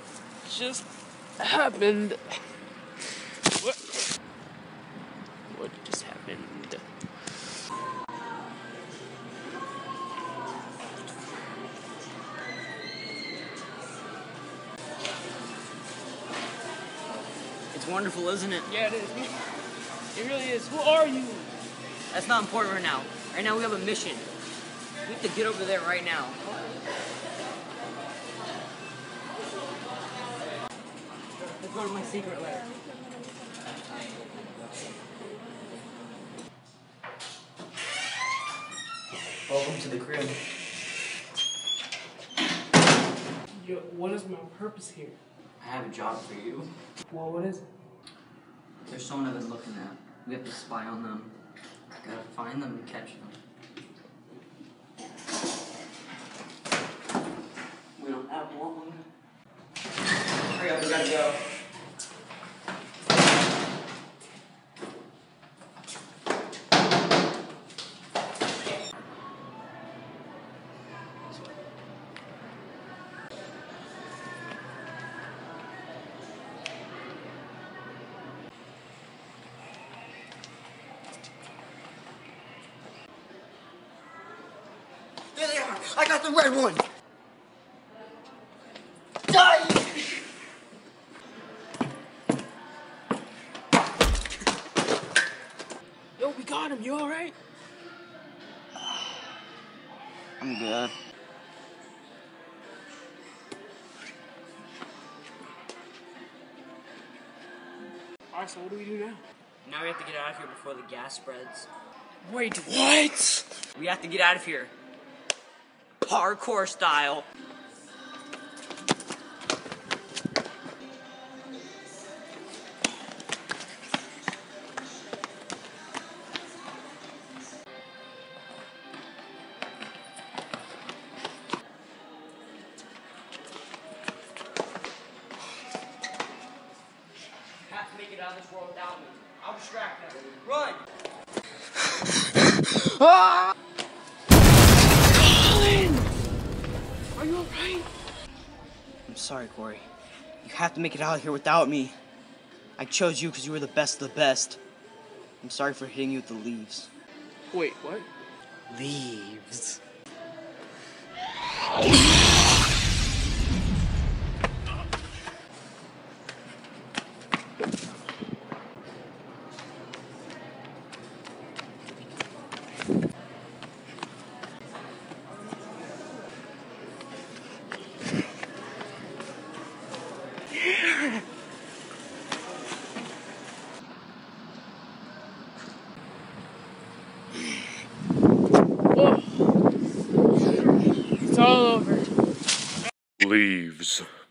just happened? What just happened? It's wonderful, isn't it? Yeah, it is. It really is. Who are you? That's not important right now. Right now we have a mission. We have to get over there right now. Let's go to my secret lair. Welcome to the crib. Yo, what is my purpose here? I have a job for you. Well, what is it? There's someone I've been looking at. We have to spy on them. Gotta find them and catch them. We don't have long. Hurry up, we gotta go. There they are! I got the red one! Die! Yo, we got him. You alright? I'm good. Alright, so what do we do now? Now we have to get out of here before the gas spreads. Wait, what? We have to get out of here. Parkour style. Have to make it out of this world without me. I'll distract them. Run! Ah! Colin! Are you alright? I'm sorry, Corey. You have to make it out of here without me. I chose you because you were the best of the best. I'm sorry for hitting you with the leaves. Wait, what? Leaves. Whoa. It's all over. Leaves.